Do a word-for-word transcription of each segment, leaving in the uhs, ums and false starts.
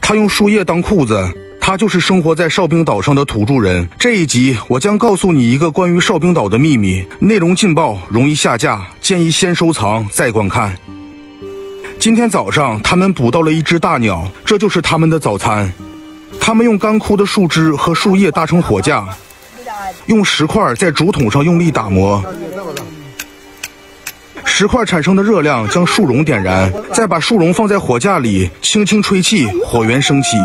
他用树叶当裤子。他就是生活在哨兵岛上的土著人。这一集我将告诉你一个关于哨兵岛的秘密，内容劲爆，容易下架，建议先收藏再观看。今天早上他们捕到了一只大鸟，这就是他们的早餐。他们用干枯的树枝和树叶搭成火架，用石块在竹筒上用力打磨，石块产生的热量将树绒点燃，再把树绒放在火架里，轻轻吹气，火源升起。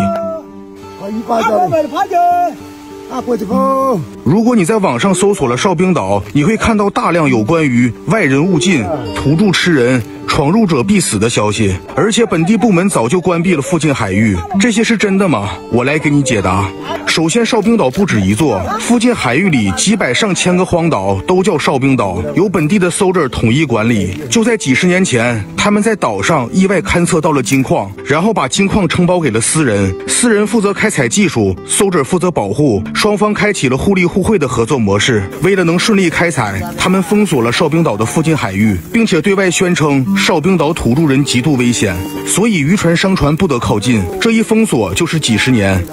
如果你在网上搜索了哨兵岛，你会看到大量有关于外人勿近、土著吃人、闯入者必死的消息，而且本地部门早就关闭了附近海域。这些是真的吗？我来给你解答。首先，哨兵岛不止一座，附近海域里几百上千个荒岛都叫哨兵岛，由本地的 soldier 统一管理。就在几十年前，他们在岛上意外勘测到了金矿，然后把金矿承包给了私人，私人负责开采技术 ，soldier 负责保护，双方开启了互利互惠的合作模式。为了能顺利开采，他们封锁了哨兵岛的附近海域，并且对外宣称哨兵岛土著人极度危险，所以渔船、商船不得靠近。这一封锁就是几十年。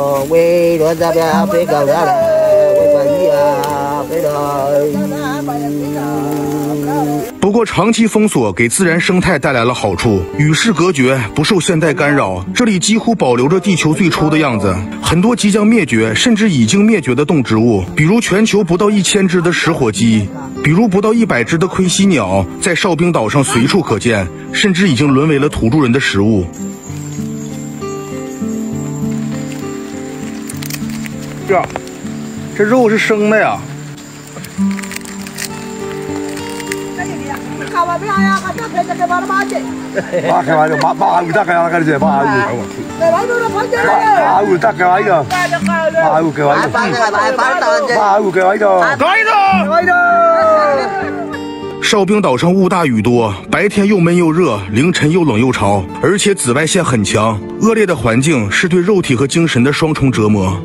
不过长期封锁给自然生态带来了好处，与世隔绝，不受现代干扰，这里几乎保留着地球最初的样子。很多即将灭绝甚至已经灭绝的动植物，比如全球不到一千只的食火鸡，比如不到一百只的盔犀鸟，在哨兵岛上随处可见，甚至已经沦为了土著人的食物。这这肉是生的呀。哨兵岛上雾大雨多，白天又闷又热，凌晨又冷又潮，而且紫外线很强，恶劣的环境是对肉体和精神的双重折磨。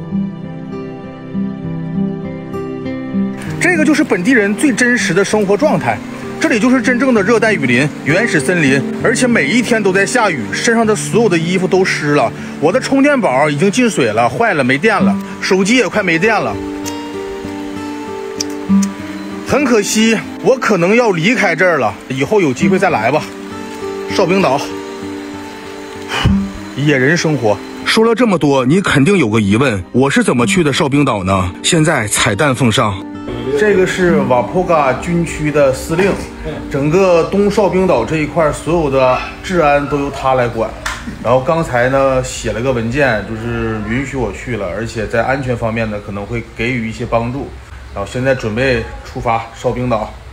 这个就是本地人最真实的生活状态，这里就是真正的热带雨林、原始森林，而且每一天都在下雨，身上的所有的衣服都湿了。我的充电宝已经进水了，坏了，没电了，手机也快没电了。很可惜，我可能要离开这儿了，以后有机会再来吧。哨兵岛，野人生活。说了这么多，你肯定有个疑问，我是怎么去的哨兵岛呢？现在彩蛋奉上。这个是瓦普嘎军区的司令，整个东哨兵岛这一块所有的治安都由他来管。然后刚才呢写了个文件，就是允许我去了，而且在安全方面呢可能会给予一些帮助。然后现在准备出发哨兵岛。